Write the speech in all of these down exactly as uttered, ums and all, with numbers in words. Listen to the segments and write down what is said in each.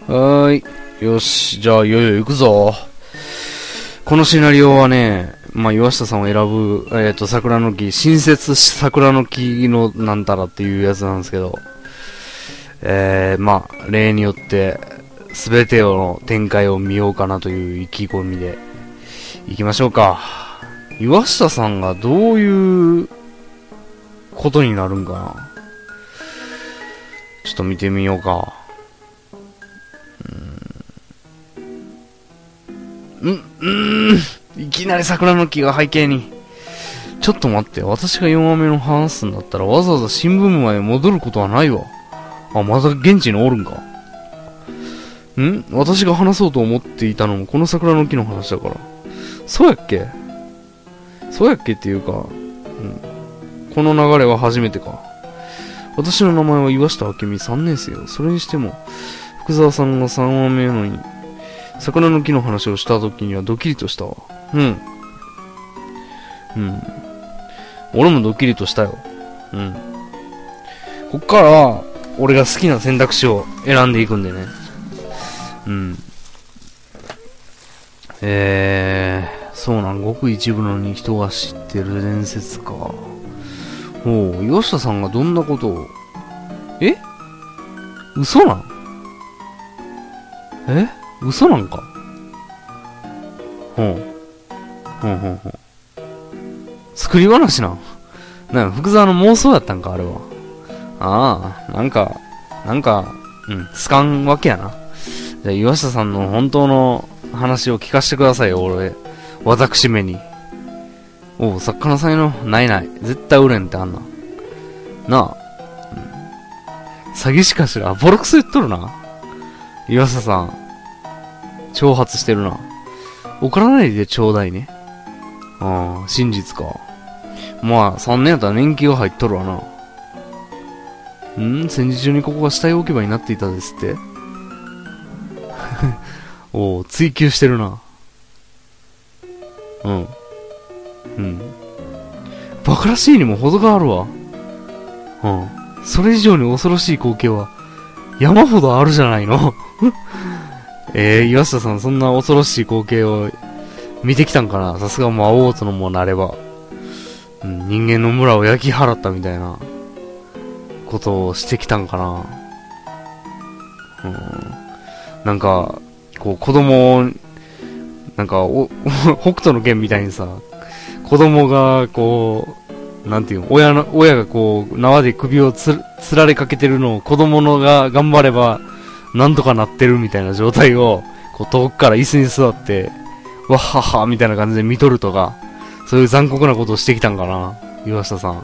はーい。よし。じゃあ、いよいよ行くぞ。このシナリオはね、まあ、岩下さんを選ぶ、えっと、桜の木、新設桜の木のなんたらっていうやつなんですけど、えー、まあ、例によって、すべての展開を見ようかなという意気込みで、行きましょうか。岩下さんがどういうことになるんかな。ちょっと見てみようか。うーん、うーん、いきなり桜の木が背景に。ちょっと待って、私がよんわめの話すんだったらわざわざ新聞部まで戻ることはないわ。あ、まだ現地におるんか。ん？私が話そうと思っていたのもこの桜の木の話だから。そうやっけ？そうやっけっていうか、うん、この流れは初めてか。私の名前は岩下明美さんねん生よ。それにしても、福沢さんがさんわめなのに、桜の木の話をした時にはドキリとしたわ。うん。うん。俺もドキリとしたよ。うん。こっからは、俺が好きな選択肢を選んでいくんでね。うん。えー、そうなん、ごく一部のに人が知ってる伝説か。おう、岩下さんがどんなことを、え？嘘なん？え？嘘なんか？ほう。ほうほうほう。作り話なん？なんか福沢の妄想やったんか、あれは。ああ、なんか、なんか、うん、つかんわけやな。じゃあ、岩下さんの本当の話を聞かせてくださいよ、俺。私めに。おう、作家の才能、ないない。絶対売れんってあんな。なあ。うん、詐欺師かしら。ボロクソ言っとるな。岩下さん。挑発してるな。怒らないでちょうだいね。ああ、真実か。まあ、さんねんやったら年季が入っとるわな。ん？戦時中にここが死体置き場になっていたですっておお、追求してるな。うん。うん。バカらしいにも程があるわ。うん。それ以上に恐ろしい光景は山ほどあるじゃないのえー、岩下さんそんな恐ろしい光景を見てきたんかな。さすが魔王とのもなれば、うん、人間の村を焼き払ったみたいなことをしてきたんかな。うん、なんかこう子供をなんかお北斗の拳みたいにさ、子供がこうなんていうの、親の親がこう縄で首をつつられかけてるのを子供のが頑張ればなんとかなってるみたいな状態をこう遠くから椅子に座ってわっはっはみたいな感じで見とるとか、そういう残酷なことをしてきたんかな、岩下さん。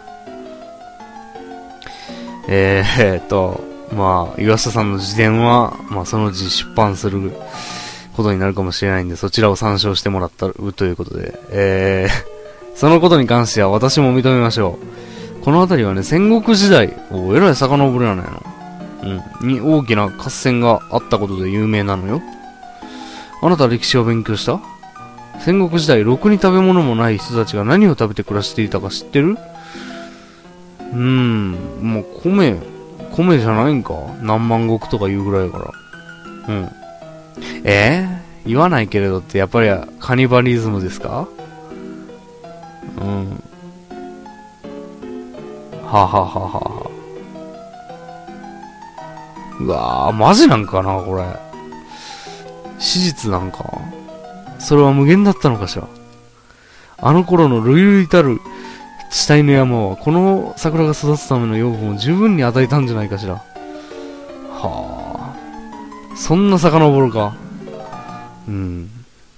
えー、えー、っとまあ岩下さんの自伝はまあそのうち出版することになるかもしれないんで、そちらを参照してもらったということで、えー、そのことに関しては私も認めましょう。この辺りはね、戦国時代をえらい遡るやないの、うん、に大きな合戦があったことで有名なのよ。あなた歴史を勉強した？戦国時代、ろくに食べ物もない人たちが何を食べて暮らしていたか知ってる？うーん、もう米、米じゃないんか。何万石とか言うぐらいだから。うん。えー、言わないけれどってやっぱりカニバリズムですか？うん。ははははは。うわー、マジなんかなこれ。史実なんか。それは無限だったのかしら。あの頃の類々たる死体の山はこの桜が育つための養分を十分に与えたんじゃないかしら。はあ、そんな遡るか。うん。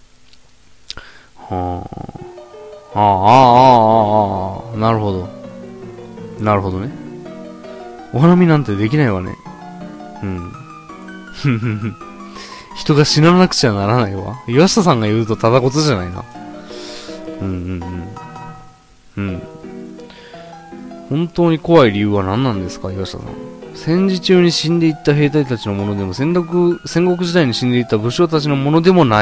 はあ。ああ、ああ、ああ、なるほど。なるほどね。お花見なんてできないわね。うん。ふんふんふん。人が死ななくちゃならないわ。岩下さんが言うとただ事じゃないな。うんうんうん。うん。本当に怖い理由は何なんですか、岩下さん。戦時中に死んでいった兵隊たちのものでも、戦国、戦国時代に死んでいった武将たちのものでもない。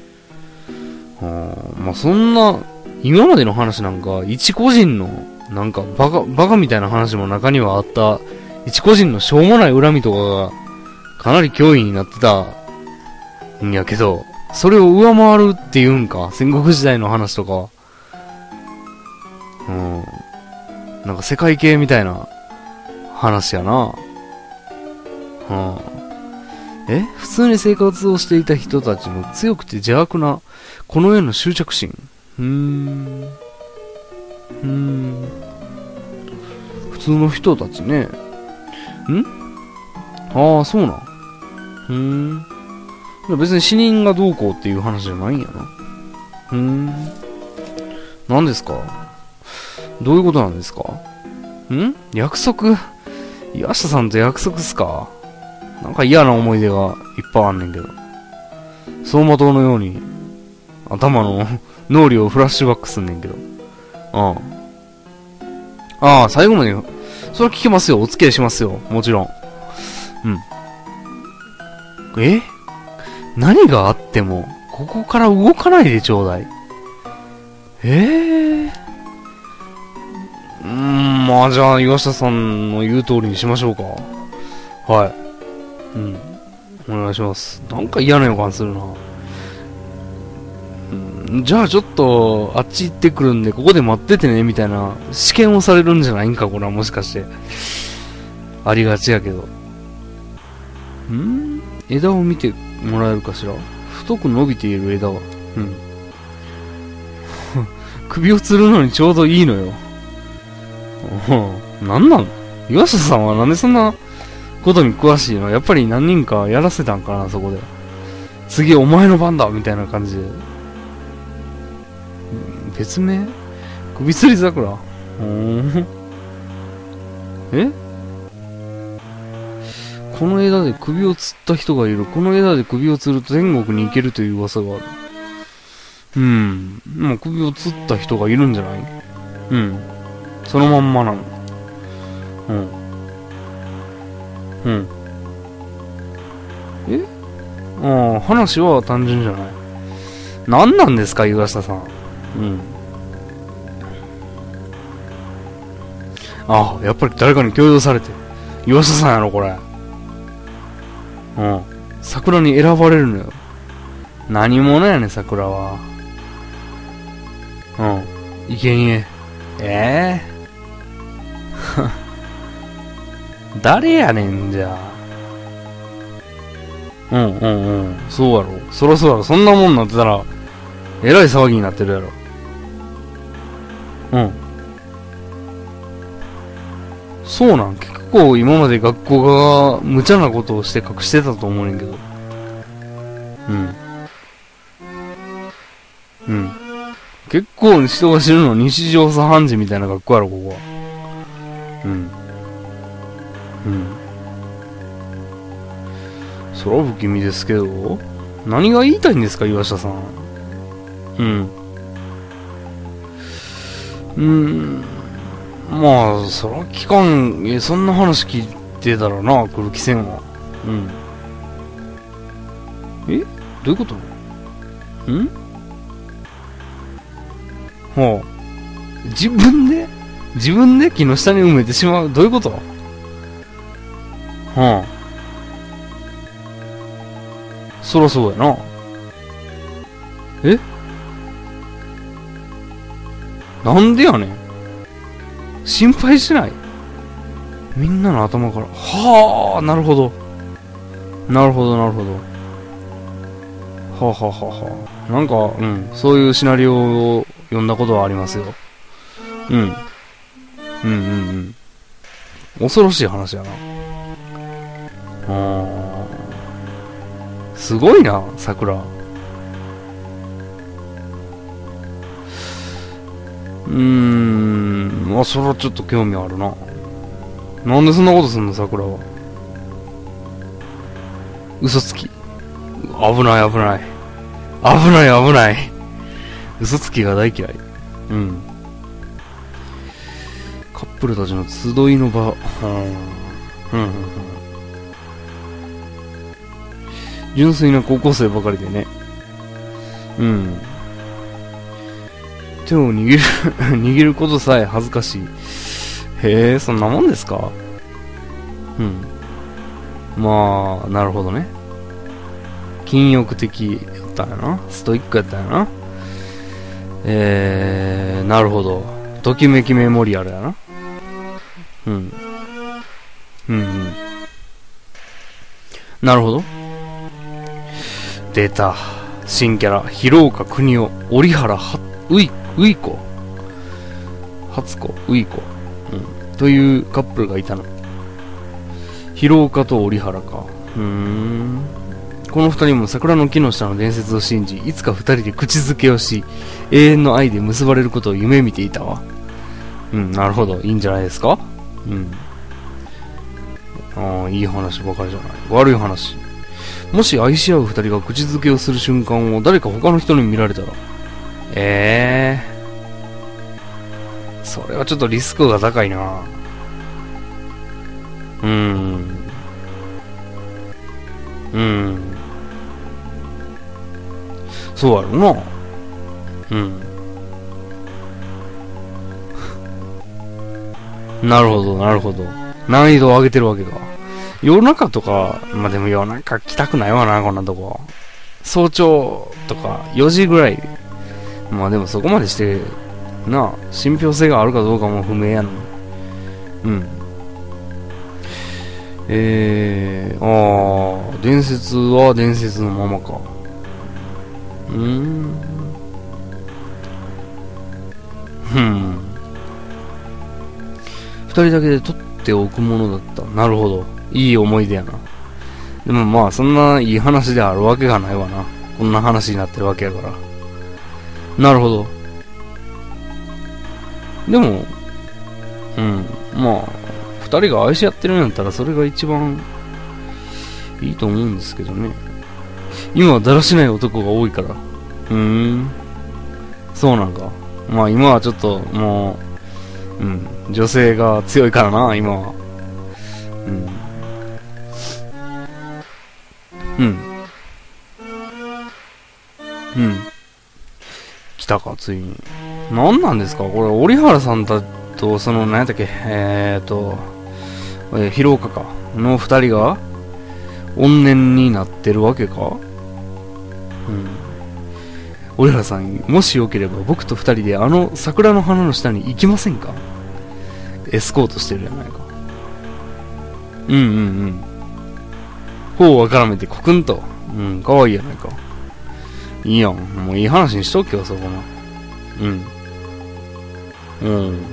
はあ、まあ、そんな、今までの話なんか、一個人の、なんか、バカ、バカみたいな話も中にはあった、一個人のしょうもない恨みとかがかなり脅威になってたんやけど、それを上回るっていうんか、戦国時代の話とか。うん。なんか世界系みたいな話やな。うん。え普通に生活をしていた人たちの強くて邪悪なこの世の執着心。うーん。うーん。普通の人たちね。んああ、そうなん。うーん。別に死人がどうこうっていう話じゃないんやな。うーん。何ですか？どういうことなんですか？ん約束？岩下さんと約束っすか？なんか嫌な思い出がいっぱいあんねんけど。走馬灯のように頭の脳裏をフラッシュバックすんねんけど。ああ。ああ、最後まで、それは聞きますよ。お付き合いしますよ。もちろん。うん。え？何があっても、ここから動かないでちょうだい。ええー。うーん、まあじゃあ、岩下さんの言う通りにしましょうか。はい。うん。お願いします。なんか嫌な予感するな。うん、じゃあちょっと、あっち行ってくるんで、ここで待っててね、みたいな、試験をされるんじゃないんか、これはもしかして。ありがちやけど。ん枝を見てもらえるかしら。太く伸びている枝は。うん。首を吊るのにちょうどいいのよ。なんなん岩下さんはなんでそんなことに詳しいの？やっぱり何人かやらせたんかな、そこで。次お前の番だみたいな感じで。別名？首吊り桜。うーん。え？この枝で首を吊った人がいる。この枝で首を吊ると天国に行けるという噂がある。うん。もう首を吊った人がいるんじゃない？うん。そのまんまなの。うん。うん。え？ああ、話は単純じゃない。何なんですか、岩下さん。うん。ああ、やっぱり誰かに強要されて。岩下さんやろ、これ。うん。桜に選ばれるのよ。何者やねん、桜は。うん。いけにえ。ええー、誰やねん、じゃあ。うんうんうん。そうやろ。そらそうやろ。そんなもんなってたら、えらい騒ぎになってるやろ。うん。そうなん。結構今まで学校が無茶なことをして隠してたと思うねんけど。うん。うん。結構人が死ぬの日常茶飯事みたいな学校やろ、ここは。うん。うん。そら不気味ですけど、何が言いたいんですか、岩下さん。うん。うーん。まあ、そら聞かん、え、そんな話聞いてたらな、来る気せんわ。うん。え？どういうこと？ん？はあ。自分で自分で木の下に埋めてしまう。どういうこと？はあ。そらそうやな。え？なんでやねん。心配しない？みんなの頭から。はあ、なるほど。なるほど、なるほど。はあ、はあはあはあ、なんか、うん、そういうシナリオを読んだことはありますよ。うん。うんうんうん。恐ろしい話やな。あー。すごいな、桜。うーん、まあ、それはちょっと興味あるな。なんでそんなことすんの、桜は。嘘つき。危ない危ない。危ない危ない。嘘つきが大嫌い。うん。カップルたちの集いの場。うん。うんうんうん。純粋な高校生ばかりでね。うん。手を握る握ることさえ恥ずかしい。へえ、そんなもんですか？うん。 まあ、なるほどね。禁欲的やったんやな。ストイックやったんやな。えー、なるほど。ときめきメモリアルやな。うん。うんうん。なるほど。出た。新キャラ、広岡邦夫、折原は、うい、ういこ。初子、ういこ。うん。というカップルがいたの。広岡と折原か。うーん。この二人も桜の木の下の伝説を信じ、いつか二人で口づけをし、永遠の愛で結ばれることを夢見ていたわ。うん、なるほど。いいんじゃないですか。うん。ああ、いい話ばかりじゃない。悪い話。もし愛し合う二人が口づけをする瞬間を誰か他の人に見られたら、ええー、それはちょっとリスクが高いな。うーん。うーん。そうやろな。うん。なるほど、なるほど。難易度を上げてるわけか。夜中とか、まあ、でも夜中来たくないわな、こんなとこ。早朝とかよじぐらい。まあでもそこまでして、なあ、信憑性があるかどうかも不明やの。うん。えー、あー、伝説は伝説のままか。うーん。ふん。二人だけで撮っておくものだった。なるほど。いい思い出やな。でもまあ、そんないい話であるわけがないわな。こんな話になってるわけやから。なるほど。でも、うん。まあ、二人が愛し合ってるんやったらそれが一番いいと思うんですけどね。今はだらしない男が多いから。うーん。そうなんか。まあ今はちょっともう、うん。女性が強いからな、今は。うん。うん。うん。来たか、ついに。何なんですかこれ、折原さんだと、その、何やったっけ、えーと、えー、広岡か。の二人が、怨念になってるわけか。うん。折原さん、もしよければ僕と二人であの桜の花の下に行きませんか。エスコートしてるじゃないか。うんうんうん。頬を絡めてコクンと。うん、かわいいやないか。いいやん。もういい話にしとけよ、そこの。うん。うん。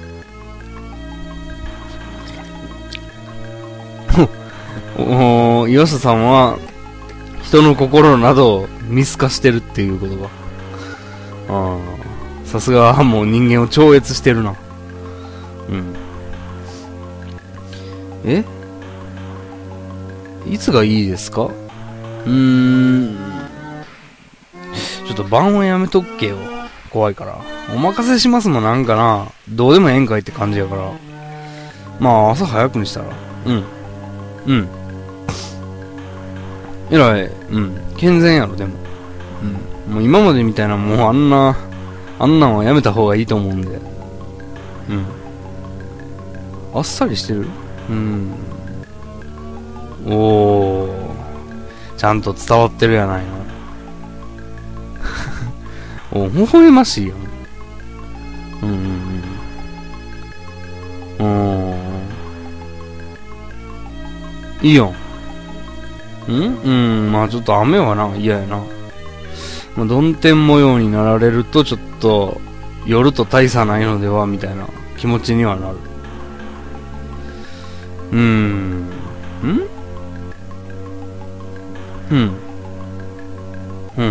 お岩下さんは、人の心などを見透かしてるっていうことが。ああ。さすがもう人間を超越してるな。うん。えいつがいいですか。うーん。ちょっと晩はやめとっけよ。怖いから。お任せしますもなんかな。どうでもええんかいって感じやから。まあ朝早くにしたら。うん。うん。えらい。うん。健全やろ、でも。うん。もう今までみたいなもうあんな、あんなんはやめた方がいいと思うんで。うん。あっさりしてる。うん。おー。ちゃんと伝わってるやないの。お、微笑ましいよ。うんうんうん。うん。いいよ。んうん、まあちょっと雨はな、嫌やな。まあ、曇天模様になられるとちょっと、夜と大差ないのでは、みたいな気持ちにはなる。うーん。んうん。うん、うん、うん。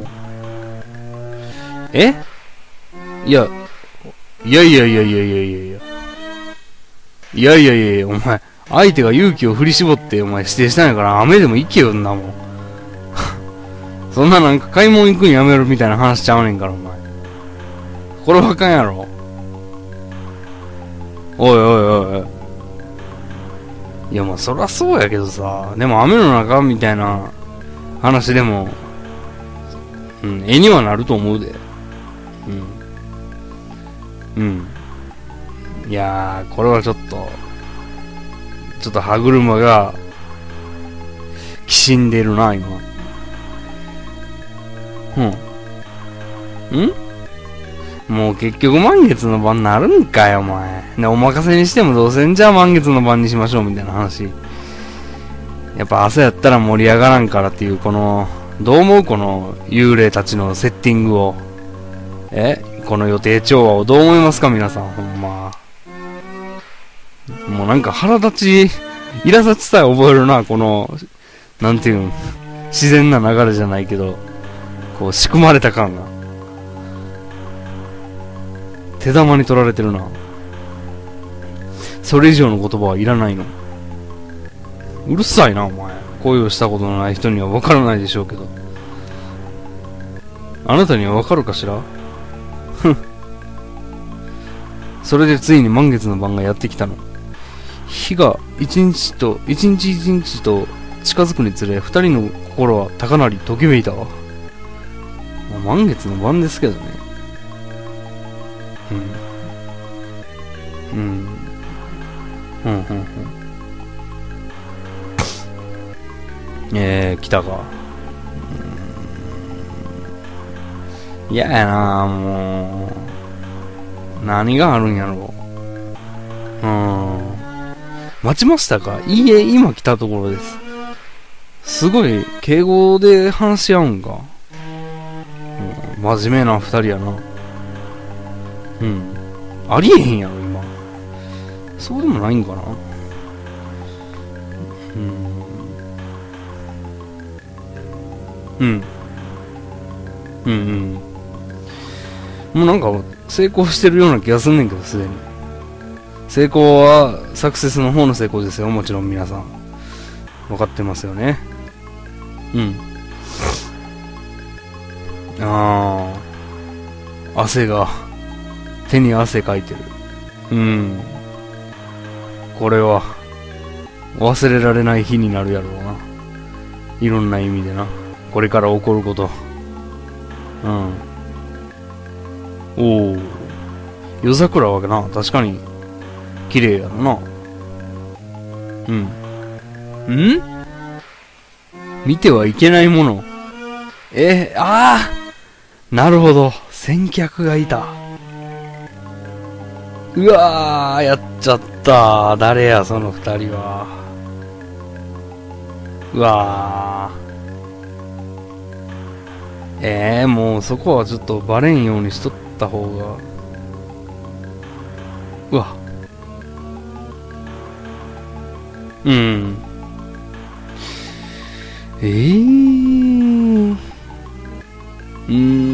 えいや、いやいやいやいやいやいやいや。いやいやいやいや、お前、相手が勇気を振り絞って、お前指定したんやから、雨でも行けよ、んなもん。そんななんか買い物行くんやめろみたいな話ちゃうねんから、お前。これはあかんやろ。おいおいおいおい。いや、まあ、そらそうやけどさ、でも雨の中みたいな話でも、うん、絵にはなると思うで。うん。うん。いやー、これはちょっと、ちょっと歯車がきしんでるな、今。うん。んもう結局満月の晩なるんかよ、お前。ね、お任せにしてもどうせんじゃあ満月の晩にしましょう、みたいな話。やっぱ朝やったら盛り上がらんからっていう、この、どう思うこの幽霊たちのセッティングを。えこの予定調和をどう思いますか皆さん、ほんま。もうなんか腹立ち、苛立ちさえ覚えるな、この、なんていうん、自然な流れじゃないけど、こう仕組まれた感が。手玉に取られてるな。それ以上の言葉はいらないの。うるさいな、お前。恋をしたことのない人には分からないでしょうけど。あなたには分かるかしら？ふん。それでついに満月の晩がやってきたの。日が一日と、一日一日と近づくにつれ、二人の心は高鳴りときめいたわ。まあ、満月の晩ですけどね。うん。うん。うん、うん、うん。えー、来たか。嫌やなぁ、もう。何があるんやろう。うん。待ちましたか？いいえ、今来たところです。すごい、敬語で話し合うんか。うん、真面目な二人やな。うん。ありえへんやろ、今。そうでもないんかな。うん。うん。うんうん。もうなんか、成功してるような気がすんねんけど、すでに。成功は、サクセスの方の成功ですよ、もちろん皆さん。分かってますよね。うん。ああ。汗が、手に汗かいてる。うん。これは、忘れられない日になるやろうな。いろんな意味でな。これから起こること。うん。おお。夜桜はな、確かに、綺麗やろな。うん。ん見てはいけないもの。えー、ああなるほど。先客がいた。うわー、やっちゃった。誰や、その二人は。うわー。えー、もうそこはちょっとバレんようにしとった方が。うわ。うん。えー。うー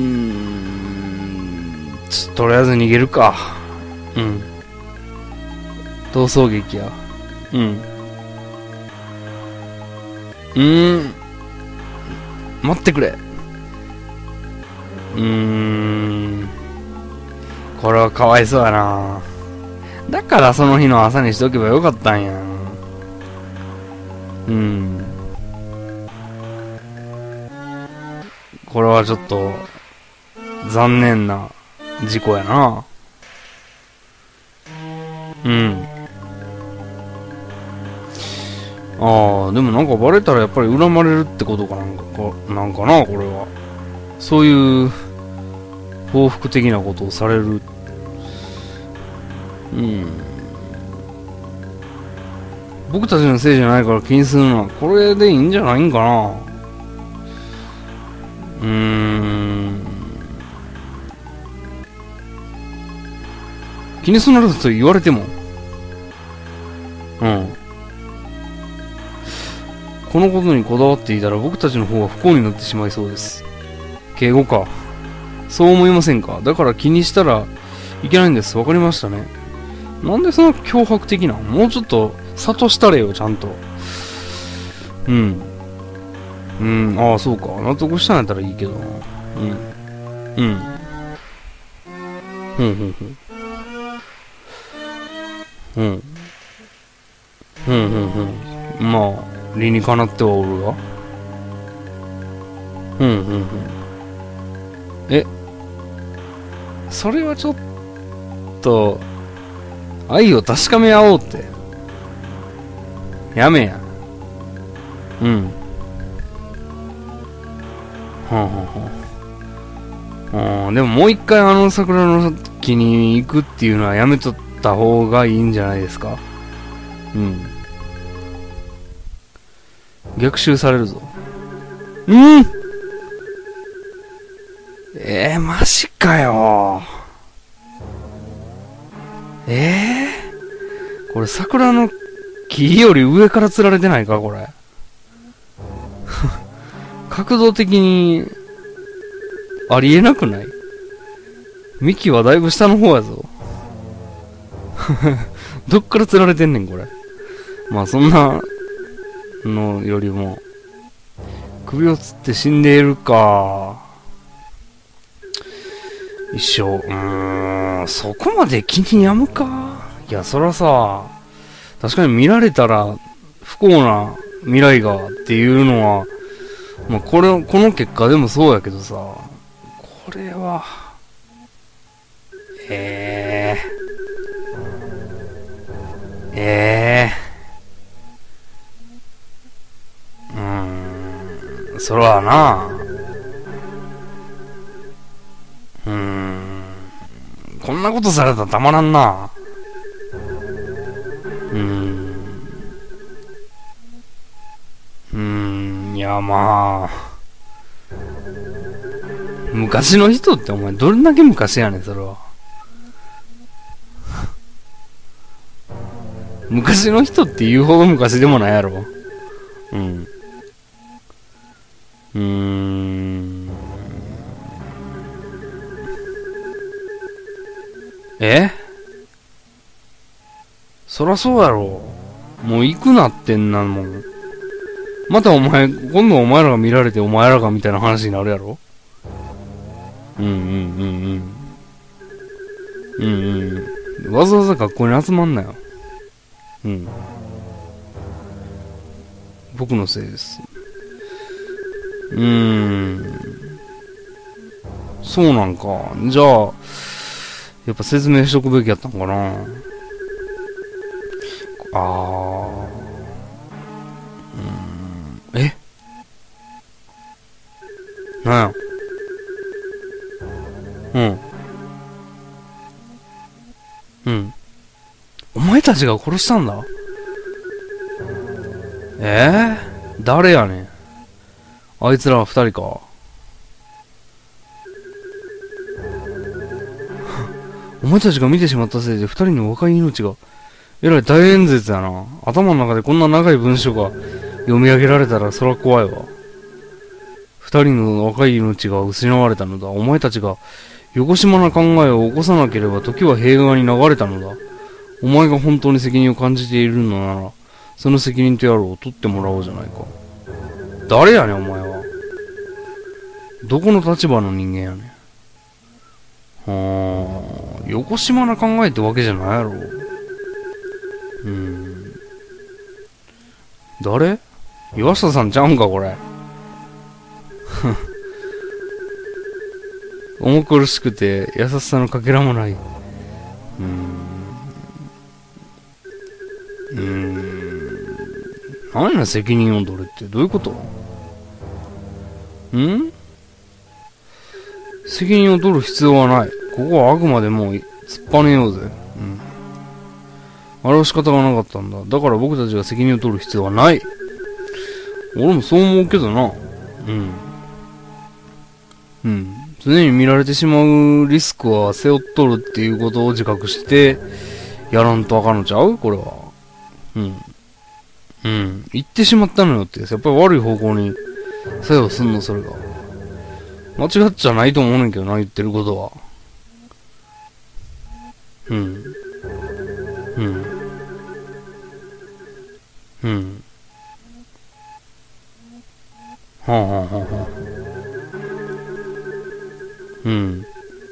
ん。ちょとりあえず逃げるか。うん。逃走劇や。うん。うーん。待ってくれ。うーん。これはかわいそうやな。だからその日の朝にしとけばよかったんや。うん。これはちょっと、残念な事故やな。うん。ああ、でもなんかバレたらやっぱり恨まれるってことかなんか、なんかな、これは。そういう報復的なことをされる。うん。僕たちのせいじゃないから気にするのはこれでいいんじゃないんかな。うーん。気にするなと言われても。うん。このことにこだわっていたら僕たちの方は不幸になってしまいそうです。敬語か。そう思いませんか？だから気にしたらいけないんです。わかりましたね。なんでその脅迫的な？もうちょっと諭したれよ、ちゃんと。うん。うん、ああ、そうか。納得したんやったらいいけどな。うん。うん。ふんふんふん。うん。ふんふんふん。まあ、理にかなってはおるが。ふんふんふん。え、それはちょっと、愛を確かめ合おうって。やめや。うん。 はあはあはあ。あでももう一回あの桜の木に行くっていうのはやめとった方がいいんじゃないですか。うん。逆襲されるぞ。うんえー、マジかよ。えー、これ桜の木より上から釣られてないかこれ。角度的にありえなくない？幹はだいぶ下の方やぞ。どっから釣られてんねんこれ。まあそんなのよりも首をつって死んでいるか。一生、うーん、そこまで気に病むか。いや、そらさ、確かに見られたら不幸な未来がっていうのは、まあ、これ、この結果でもそうやけどさ、これは、ええー、ええー、うーん、それはな、うーん、こんなことされたらたまらんな。うーん。うーん、いやまあ。昔の人ってお前どれだけ昔やねん、それは。昔の人って言うほど昔でもないやろ。うん。うーん。えそらそうやろ。もう行くなってんなもん。またお前、今度お前らが見られてお前らがみたいな話になるやろ。うんうんうんうん。うんうん。わざわざ学校に集まんなよ。うん。僕のせいです。うーん。そうなんか。じゃあ、やっぱ説明しとくべきやったんかな。あー。うーん。えなんや。うん。うん。お前たちが殺したんだ。えー、誰やねん。あいつらは二人か。お前たちが見てしまったせいで二人の若い命が。えらい大演説やな。頭の中でこんな長い文章が読み上げられたらそら怖いわ。二人の若い命が失われたのだ。お前たちがよこしまな考えを起こさなければ時は平和に流れたのだ。お前が本当に責任を感じているのなら、その責任とやろうを取ってもらおうじゃないか。誰やねんお前は。どこの立場の人間やねん。はあ、よこしまな考えってわけじゃないやろ。うん。誰？岩下さんちゃうんかこれ。重苦しくて優しさのかけらもない。うーん。うーん。何や責任を取るってどういうこと？ん？責任を取る必要はない。ここはあくまでも突っぱねようぜ。うん。あれは仕方がなかったんだ。だから僕たちが責任を取る必要はない。俺もそう思うけどな。うん。うん。常に見られてしまうリスクは背負っとるっていうことを自覚してやらんとあかんのちゃう？これは。うん。うん。言ってしまったのよって。やっぱり悪い方向に作用すんの、それが。間違っちゃないと思うねんけどな、言ってることは。うん。うん。うん。はあはあはあはあ。うん。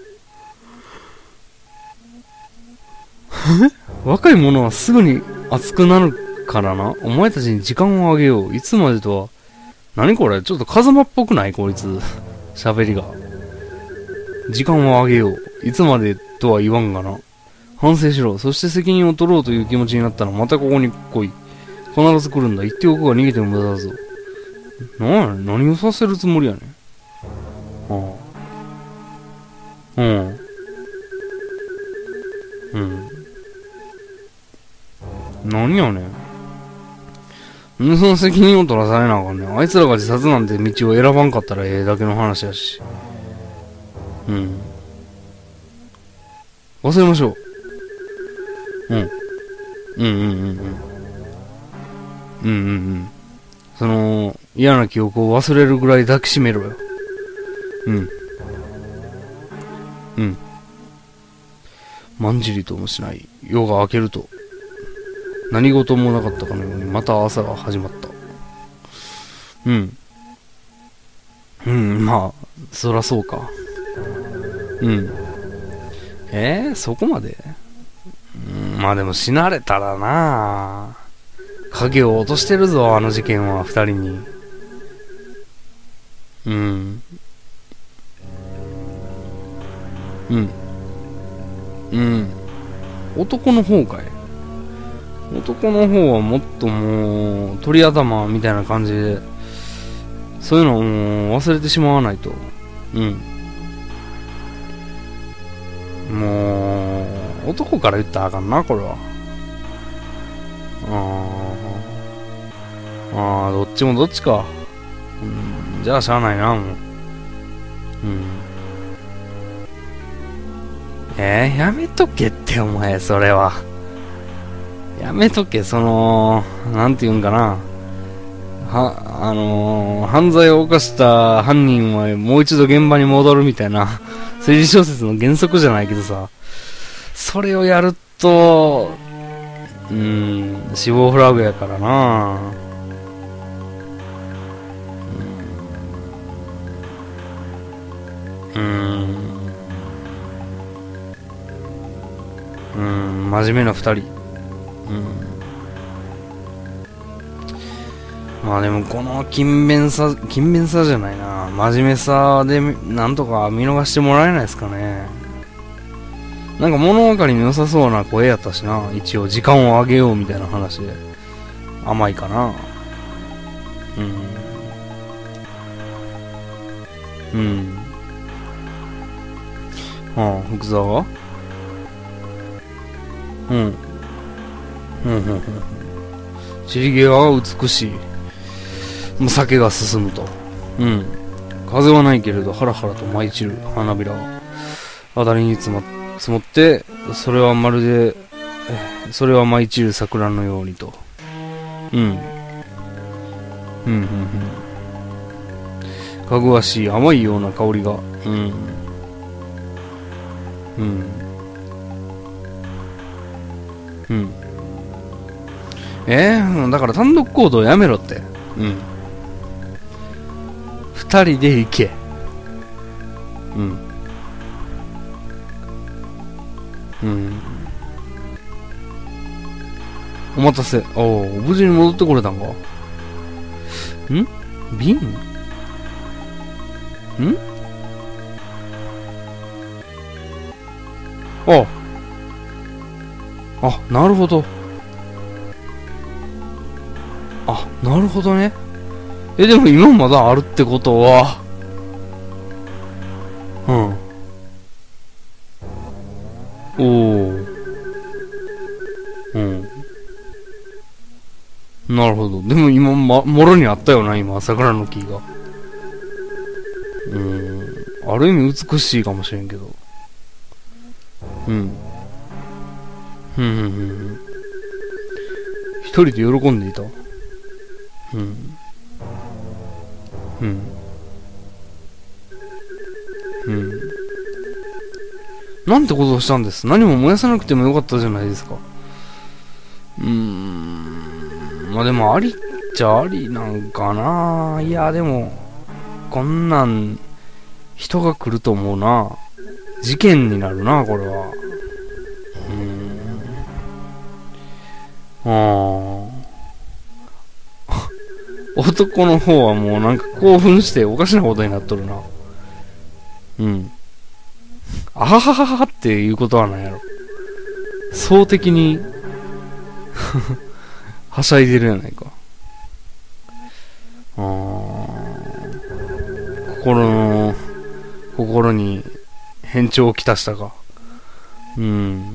若い者はすぐに熱くなるからな。お前たちに時間をあげよう。いつまでとは。何これちょっと風間っぽくないこいつ。喋りが。時間をあげよう。いつまでとは言わんがな。反省しろ。そして責任を取ろうという気持ちになったらまたここに来い。必ず来るんだ。言っておくが逃げても無駄だぞ。なあ、何をさせるつもりやねん。 うん。うん。何やねん。その責任を取らされなあかんねん。あいつらが自殺なんて道を選ばんかったらええだけの話やし。うん。忘れましょう。うん。うんうんうんうん。うんうんうん。その、嫌な記憶を忘れるぐらい抱きしめろよ。うん。うん。まんじりともしない。夜が明けると、何事もなかったかのように、また朝が始まった。うん。うん、まあ、そらそうか。うん。えー、そこまで、うん、まあでも死なれたらな影を落としてるぞ、あの事件は、二人に。うん。うん。うん。男の方かい。男の方はもっともう、鳥頭みたいな感じで、そういうのをもう忘れてしまわないと。うん。もう、男から言ったらあかんな、これは。あー。あー、どっちもどっちか。うん。じゃあしゃあないな、もう。うん。えー、やめとけって、お前、それは。やめとけ、その、なんて言うんかな。は、あのー、犯罪を犯した犯人はもう一度現場に戻るみたいな、推理小説の原則じゃないけどさ、それをやると、うーん、死亡フラグやからな。うーん、うーん、真面目な二人。うん。まあでもこの勤勉さ、勤勉さじゃないな、真面目さでなんとか見逃してもらえないですかね。なんか物分かりの良さそうな声やったしな、一応時間をあげようみたいな話で。甘いかな。うん。うん。ああ、福沢がうん。うん、うん、うん。散り際は美しい。もう酒が進むと。うん。風はないけれど、ハラハラと舞い散る花びらが、あたりに積も積もって、それはまるで、それは舞い散る桜のようにと。うん。うん、うん、うん。かぐわしい甘いような香りが。うん。うん。うん。えー、だから単独行動やめろって。うん。二人で行け。うん。うん。お待たせ。おお、無事に戻ってこれたんか。ん瓶んああ、なるほど。あ、なるほどね。え、でも今まだあるってことは、うん。おー。うん。なるほど。でも今、ま、もろにあったよな、今、桜の木が。うーん。ある意味美しいかもしれんけど。うん。うん、うん、うん。一人で喜んでいた。うん。うん。うん。なんてことをしたんです。何も燃やさなくてもよかったじゃないですか。うーん。まあでもありっちゃありなんかな。いやでも、こんなん、人が来ると思うな。事件になるな、これは。うーん。ああ。男の方はもうなんか興奮しておかしなことになっとるな。うん。あははははっていうことはないやろ。総的にはしゃいでるやないか。あー、心の、心に変調をきたしたか。うん。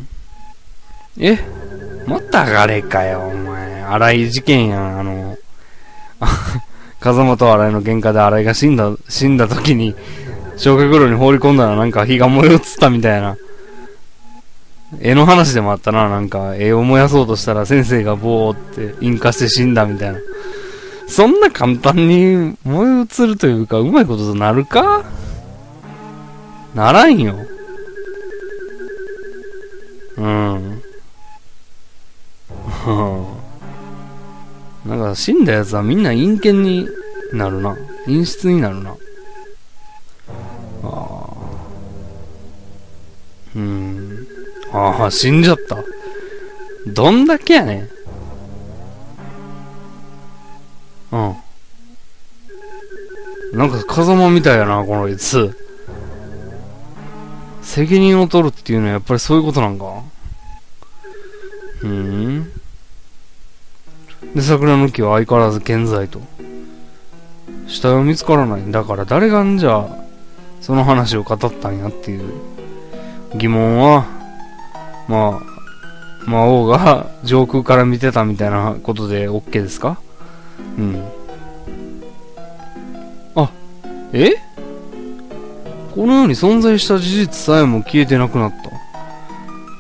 えまたあれかよ、お前。荒井事件やん、あの。風間と荒井の喧嘩で荒井が死んだ、死んだ時に、焼却炉に放り込んだらなんか火が燃え移ったみたいな。絵の話でもあったな、なんか、絵を燃やそうとしたら先生がボーって引火して死んだみたいな。そんな簡単に燃え移るというか、うまいこととなるかならんよ。うん。なんか死んだやつはみんな陰険になるな。陰湿になるな。ああ。うん。ああ、死んじゃった。どんだけやねん。うん。なんか風間みたいやな、このいつ。責任を取るっていうのはやっぱりそういうことなんか。うーん。で、桜の木は相変わらず健在と。死体は見つからない。だから誰がんじゃ、その話を語ったんやっていう疑問は、まあ、魔王が上空から見てたみたいなことで OK ですか？うん。あ、え？この世に存在した事実さえも消えてなくなった。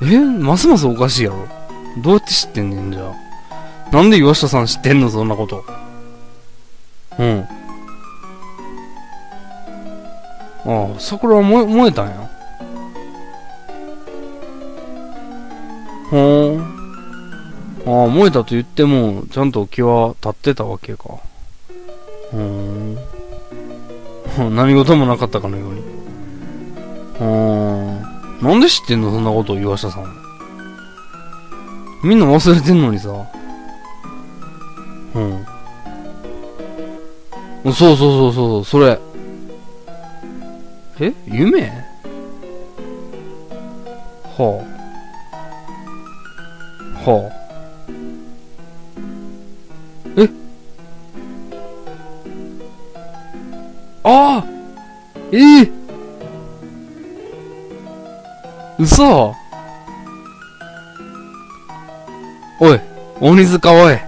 え？ますますおかしいやろ。どうやって知ってんねんじゃあ。なんで岩下さん知ってんのそんなこと。うん。ああ、桜は燃え、燃えたんや。ほーん。ああ、燃えたと言っても、ちゃんと気は立ってたわけか。ほーん。何事もなかったかのように。ほーん。なんで知ってんのそんなことを岩下さん。みんな忘れてんのにさ。うん。そうそうそうそう、それ。え夢はあ。はあ。えああええー、嘘おい、鬼塚おい。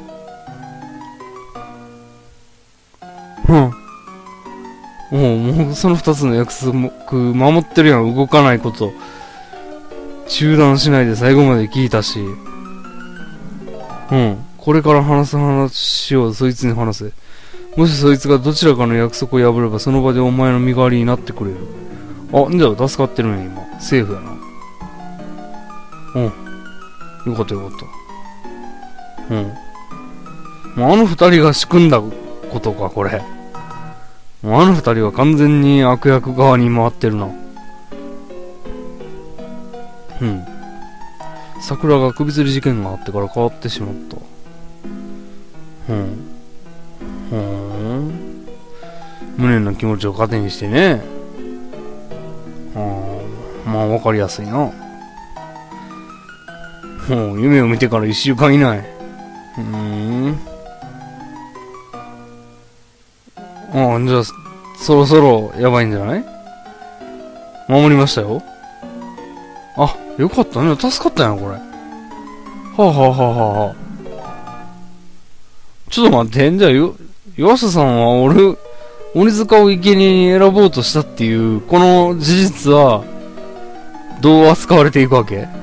うん。もう、もうその二つの約束守ってるやん、動かないこと。中断しないで最後まで聞いたし。うん。これから話す話をそいつに話せ。もしそいつがどちらかの約束を破ればその場でお前の身代わりになってくれる。あ、じゃあ助かってるね、今。セーフやな。うん。よかったよかった。うん。もうあの二人が仕組んだことか、これ。もうあの二人は完全に悪役側に回ってるな。うん。桜が首吊り事件があってから変わってしまった。うん。ふーん。無念な気持ちを糧にしてね。ああ、まあわかりやすいな。もう夢を見てから一週間以内。うーん。ああ、じゃあ、そろそろやばいんじゃない？守りましたよ。あ、よかったね。助かったやん、これ。はあ、はあはあはあ、ちょっと待って、じゃあ、よ、岩下さんは俺、鬼塚を生贄に選ぼうとしたっていう、この事実は、どう扱われていくわけ？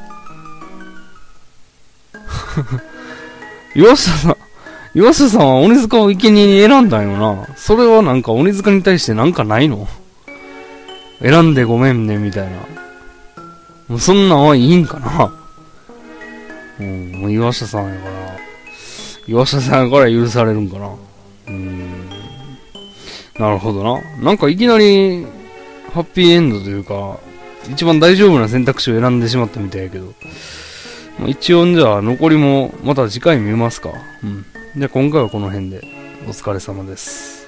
岩下さん、岩下さんは鬼塚を生贄に選んだんよな。それはなんか鬼塚に対してなんかないの？選んでごめんね、みたいな。もうそんなんはいいんかな。うん、もう岩下さんやから。岩下さんやから許されるんかな。うーん。なるほどな。なんかいきなり、ハッピーエンドというか、一番大丈夫な選択肢を選んでしまったみたいやけど。一応じゃあ残りもまた次回見ますか。うん。じゃあ今回はこの辺でお疲れ様です。